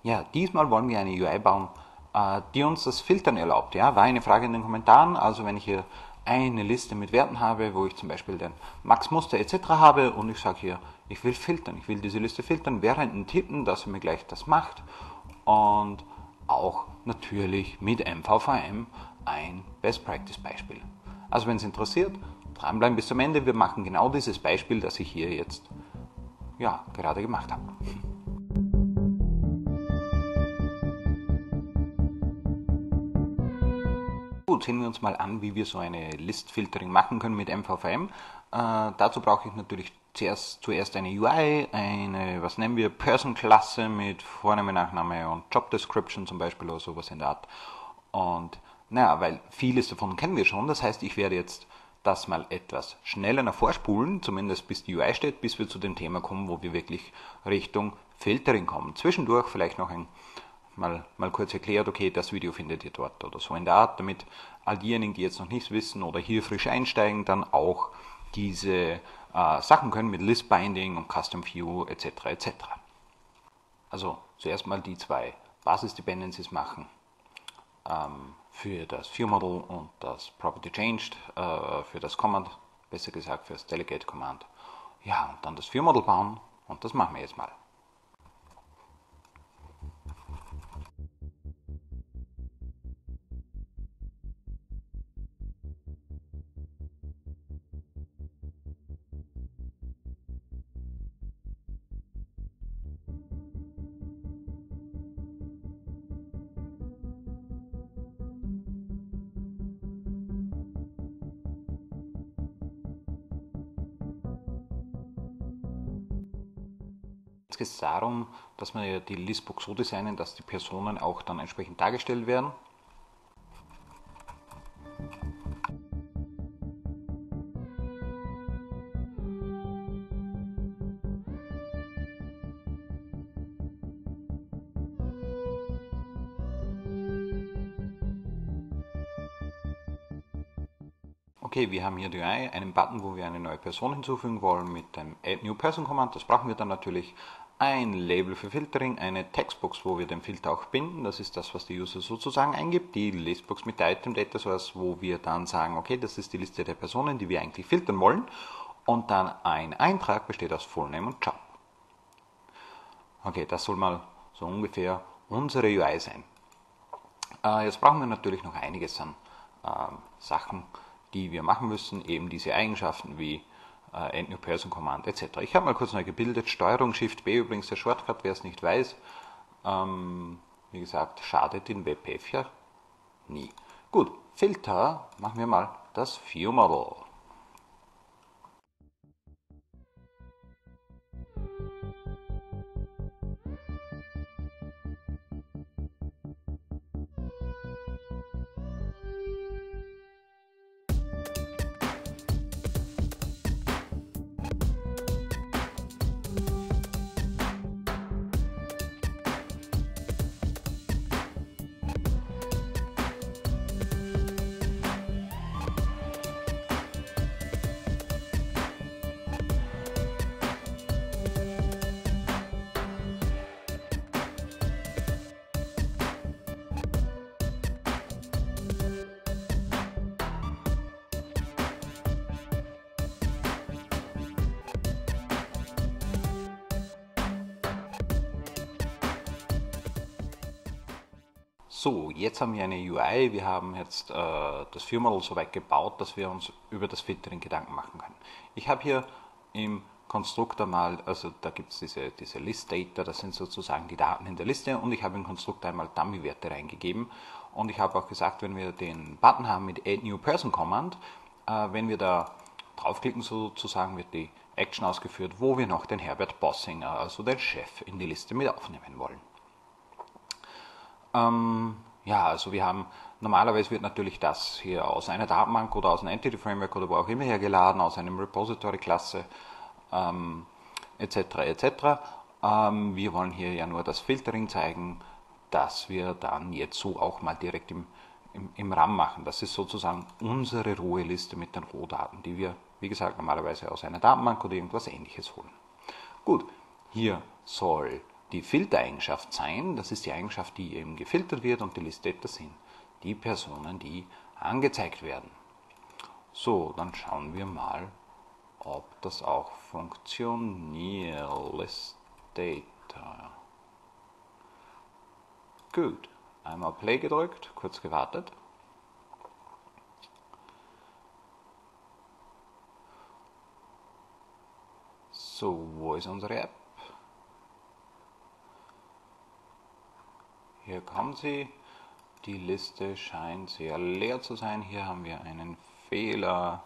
Ja, diesmal wollen wir eine UI bauen, die uns das Filtern erlaubt. Ja, war eine Frage in den Kommentaren. Also wenn ich hier eine Liste mit Werten habe, wo ich zum Beispiel den Max Muster etc. habe und ich sage hier, ich will filtern, ich will diese Liste filtern, während ein Tippen, dass er mir gleich das macht und auch natürlich mit MVVM ein Best Practice Beispiel. Also wenn es interessiert, dranbleiben bis zum Ende. Wir machen genau dieses Beispiel, das ich hier jetzt ja, gerade gemacht habe. Gut, sehen wir uns mal an, wie wir so eine List-Filtering machen können mit MVVM. Dazu brauche ich natürlich zuerst eine UI, eine, was nennen wir, Person-Klasse mit Vorname, Nachname und Job Description zum Beispiel oder sowas in der Art. Und naja, weil vieles davon kennen wir schon, das heißt, ich werde jetzt das mal etwas schneller nach vorspulen, zumindest bis die UI steht, bis wir zu dem Thema kommen, wo wir wirklich Richtung Filtering kommen. Zwischendurch vielleicht noch mal kurz erklärt, okay, das Video findet ihr dort oder so in der Art, damit all diejenigen, die jetzt noch nichts wissen oder hier frisch einsteigen, dann auch diese Sachen können mit List Binding und Custom View etc. etc. Also zuerst mal die zwei Basis-Dependencies machen für das ViewModel und das Property Changed, für das Command, besser gesagt für das Delegate Command. Ja, und dann das ViewModel bauen und das machen wir jetzt mal. Jetzt geht es darum, dass wir die Listbox so designen, dass die Personen auch dann entsprechend dargestellt werden. Okay, wir haben hier die UI, einen Button, wo wir eine neue Person hinzufügen wollen mit dem Add New Person Command. Das brauchen wir dann natürlich. Ein Label für Filtering, eine Textbox, wo wir den Filter auch binden. Das ist das, was der User sozusagen eingibt. Die Listbox mit der Item Data Source, wo wir dann sagen, okay, das ist die Liste der Personen, die wir eigentlich filtern wollen. Und dann ein Eintrag besteht aus Fullname und Job. Okay, das soll mal so ungefähr unsere UI sein. Jetzt brauchen wir natürlich noch einiges an Sachen, die wir machen müssen, eben diese Eigenschaften wie Add New Person Command etc. Ich habe mal kurz neu gebildet, Steuerung Shift B übrigens der Shortcut, wer es nicht weiß. Wie gesagt, schadet in WebPath ja nie. Gut, Filter, machen wir mal das ViewModel. So, jetzt haben wir eine UI, wir haben jetzt das ViewModel so weit gebaut, dass wir uns über das Filtering Gedanken machen können. Ich habe hier im Konstruktor mal, also da gibt es diese List Data, das sind sozusagen die Daten in der Liste und ich habe im Konstruktor einmal Dummy-Werte reingegeben und ich habe auch gesagt, wenn wir den Button haben mit Add New Person Command, wenn wir da draufklicken sozusagen, wird die Action ausgeführt, wo wir noch den Herbert Bossinger, also den Chef, in die Liste mit aufnehmen wollen. Ja, also wir haben, normalerweise wird natürlich das hier aus einer Datenbank oder aus einem Entity Framework oder wo auch immer hergeladen, aus einem Repository-Klasse etc. etc. Wir wollen hier ja nur das Filtering zeigen, das wir dann jetzt so auch mal direkt im RAM machen. Das ist sozusagen unsere Ruheliste mit den Rohdaten, die wir, wie gesagt, normalerweise aus einer Datenbank oder irgendwas Ähnliches holen. Gut, hier soll die Filtereigenschaft sein. Das ist die Eigenschaft, die eben gefiltert wird, und die List-Data sind die Personen, die angezeigt werden. So, dann schauen wir mal, ob das auch funktioniert. List-Data. Gut, einmal Play gedrückt, kurz gewartet. So, wo ist unsere App? Hier kommt sie. Die Liste scheint sehr leer zu sein. Hier haben wir einen Fehler.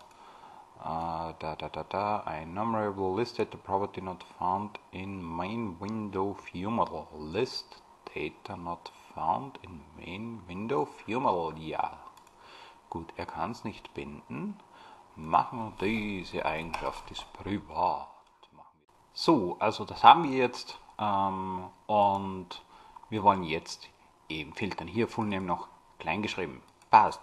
A numerable list data property not found in main window view model. List data not found in main window view model. Ja. Gut, er kann es nicht binden. Machen wir diese Eigenschaft ist privat. So, also das haben wir jetzt und wir wollen jetzt eben filtern. Hier Full Name noch klein geschrieben. Passt.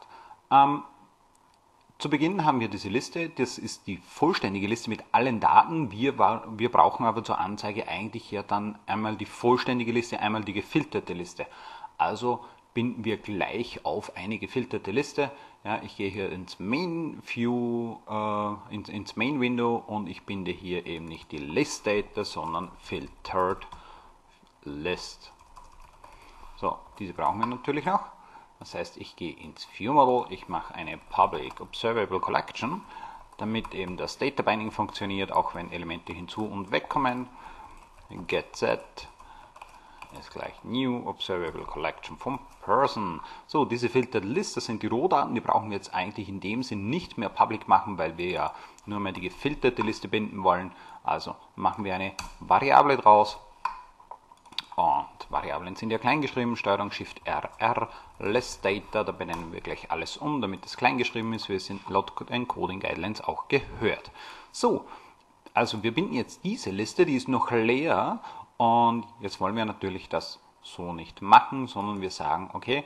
Zu Beginn haben wir diese Liste. Das ist die vollständige Liste mit allen Daten. Wir brauchen aber zur Anzeige eigentlich ja dann einmal die vollständige Liste, einmal die gefilterte Liste. Also binden wir gleich auf eine gefilterte Liste. Ja, ich gehe hier ins Main View, ins Main Window, und ich binde hier eben nicht die List Data, sondern Filtered List. So, diese brauchen wir natürlich noch. Das heißt, ich gehe ins View Model, ich mache eine Public Observable Collection, damit eben das Data Binding funktioniert, auch wenn Elemente hinzu und wegkommen. GetSet ist gleich New Observable Collection vom Person. So, diese Filtered List, das sind die Rohdaten, die brauchen wir jetzt eigentlich in dem Sinn nicht mehr public machen, weil wir ja nur mehr die gefilterte Liste binden wollen. Also machen wir eine Variable draus. Und Variablen sind ja klein geschrieben, Steuerung Shift RR, List Data, da benennen wir gleich alles um, damit es klein geschrieben ist. Wir sind laut Encoding Guidelines auch gehört. So, also wir binden jetzt diese Liste, die ist noch leer, und jetzt wollen wir natürlich das so nicht machen, sondern wir sagen, okay,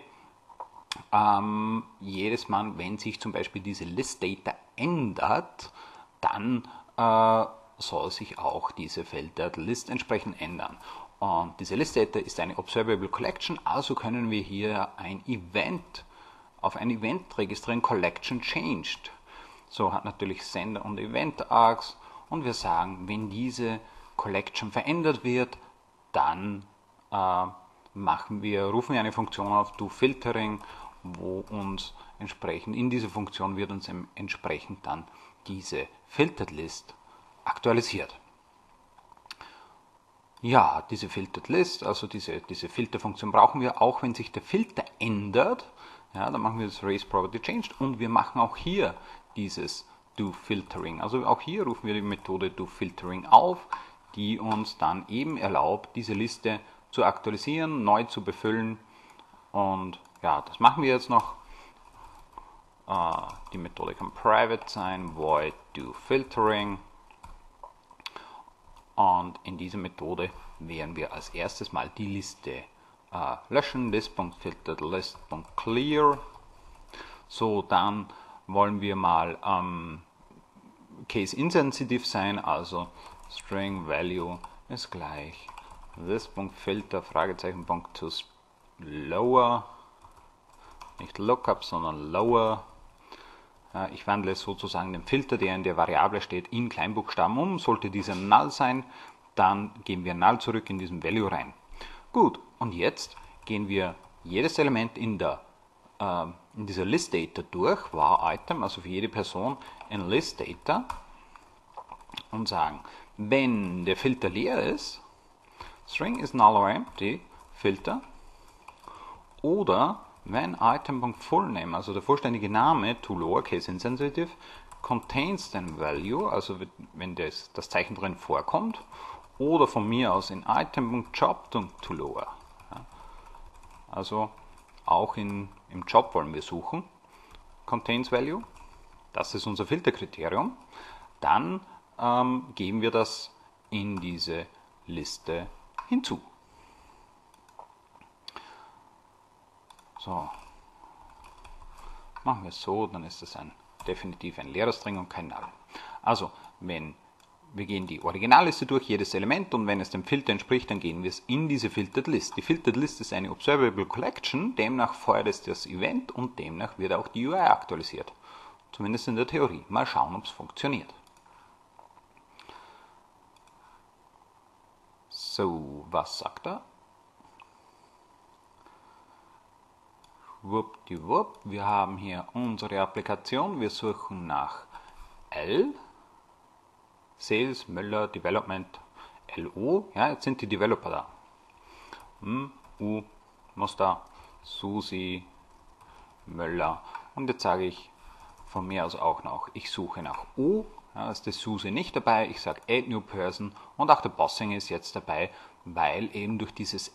jedes Mal, wenn sich zum Beispiel diese List Data ändert, dann soll sich auch diese Filtered List entsprechend ändern. Und diese List Data ist eine Observable Collection, also können wir hier auf ein Event registrieren, Collection Changed. So hat natürlich Sender und Event Args, und wir sagen, wenn diese Collection verändert wird, dann rufen wir eine Funktion auf, DoFiltering, wo uns entsprechend in dieser Funktion wird uns entsprechend dann diese Filtered List aktualisiert. Ja, diese Filtered List, also diese Filterfunktion brauchen wir auch, wenn sich der Filter ändert. Ja, dann machen wir das Raise Property Changed, und wir machen auch hier dieses DoFiltering. Also auch hier rufen wir die Methode DoFiltering auf, die uns dann eben erlaubt, diese Liste zu aktualisieren, neu zu befüllen. Und ja, das machen wir jetzt noch. Die Methode kann private sein, void DoFiltering. Und in dieser Methode werden wir als erstes mal die Liste löschen, list.filteredList.clear. So, dann wollen wir mal case insensitive sein, also string value ist gleich this.filter to lower, nicht lookup, sondern lower. Ich wandle sozusagen den Filter, der in der Variable steht, in Kleinbuchstaben um. Sollte dieser null sein, dann geben wir null zurück in diesen Value rein. Gut, und jetzt gehen wir jedes Element in dieser List Data durch, var Item, also für jede Person in List Data, und sagen, wenn der Filter leer ist, string is null or empty, Filter, oder wenn Item.fullName, also der vollständige Name, to lowercase insensitive, contains den value, also wenn das Zeichen drin vorkommt, oder von mir aus in Item.job to lower. Ja. Also auch im Job wollen wir suchen, contains value, das ist unser Filterkriterium. Dann geben wir das in diese Liste hinzu. So, machen wir es so, dann ist das definitiv ein leerer String und kein Null. Also, wenn Wir gehen die Originalliste durch, jedes Element, und wenn es dem Filter entspricht, dann gehen wir es in diese Filtered List. Die Filtered List ist eine Observable Collection, demnach feuert es das Event und demnach wird auch die UI aktualisiert. Zumindest in der Theorie. Mal schauen, ob es funktioniert. So, was sagt er? Schwuppdiwupp, wir haben hier unsere Applikation, wir suchen nach L, Sales, Müller, Development, LO, ja, jetzt sind die Developer da. U, Muster, Susi, Müller, und jetzt sage ich von mir aus auch noch, ich suche nach O, ja, ist das Susi nicht dabei, ich sage Add New Person, und auch der Bossing ist jetzt dabei, weil eben durch dieses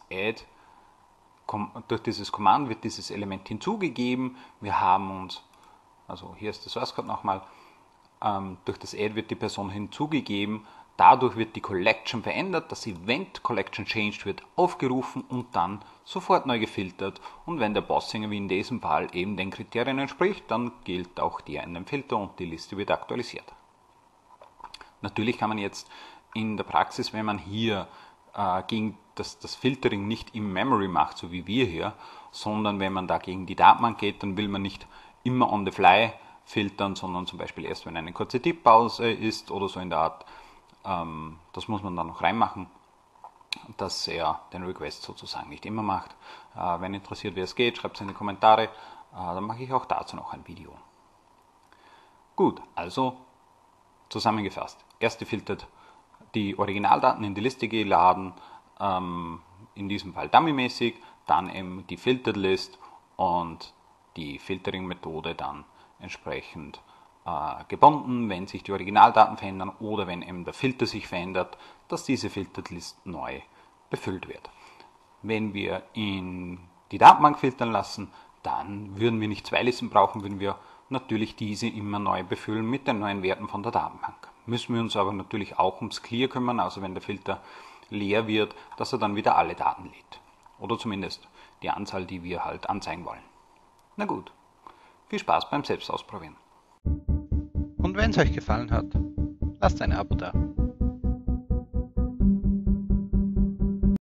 Command wird dieses Element hinzugegeben. Wir haben uns, also hier ist der Source Code nochmal, durch das Add wird die Person hinzugegeben, dadurch wird die Collection verändert, das Event Collection Changed wird aufgerufen und dann sofort neu gefiltert, und wenn der Bossinger wie in diesem Fall eben den Kriterien entspricht, dann gilt auch der in dem Filter und die Liste wird aktualisiert. Natürlich kann man jetzt in der Praxis, wenn man hier gegen das Filtering nicht im Memory macht, so wie wir hier, sondern wenn man da gegen die Datenbank geht, dann will man nicht immer on the fly filtern, sondern zum Beispiel erst, wenn eine kurze Tipppause ist oder so in der Art. Das muss man dann noch reinmachen, dass er den Request sozusagen nicht immer macht. Wenn interessiert, wie es geht, schreibt es in die Kommentare, dann mache ich auch dazu noch ein Video. Gut, also zusammengefasst. Erste filtert die Originaldaten in die Liste geladen, in diesem Fall dummymäßig, dann eben die Filtered List und die Filtering-Methode dann entsprechend gebunden, wenn sich die Originaldaten verändern oder wenn eben der Filter sich verändert, dass diese Filtered List neu befüllt wird. Wenn wir in die Datenbank filtern lassen, dann würden wir nicht zwei Listen brauchen, würden wir natürlich diese immer neu befüllen mit den neuen Werten von der Datenbank. Müssen wir uns aber natürlich auch ums Clear kümmern, also wenn der Filter leer wird, dass er dann wieder alle Daten lädt. Oder zumindest die Anzahl, die wir halt anzeigen wollen. Na gut, viel Spaß beim Selbstausprobieren. Und wenn es euch gefallen hat, lasst ein Abo da.